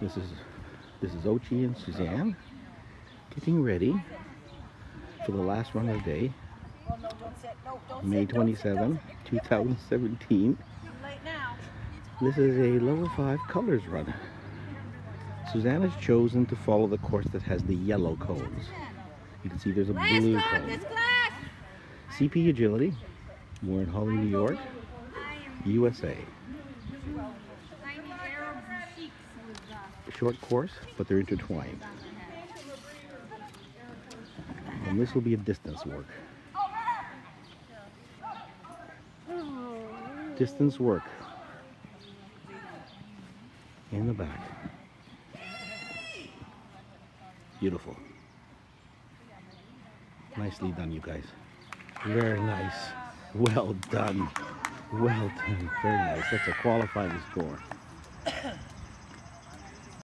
This is Ochi and Suzanne getting ready for the last run of the day, May 27, 2017. This is a level 5 colors run. Suzanne has chosen to follow the course that has the yellow cones. You can see there's a blue cone. CP Agility. We're in Holly, New York, USA. Short course, but they're intertwined. And this will be a distance work. Distance work in the back. Beautiful. Nicely done, you guys. Very nice. Well done. Well done. Very nice. That's a qualifying score.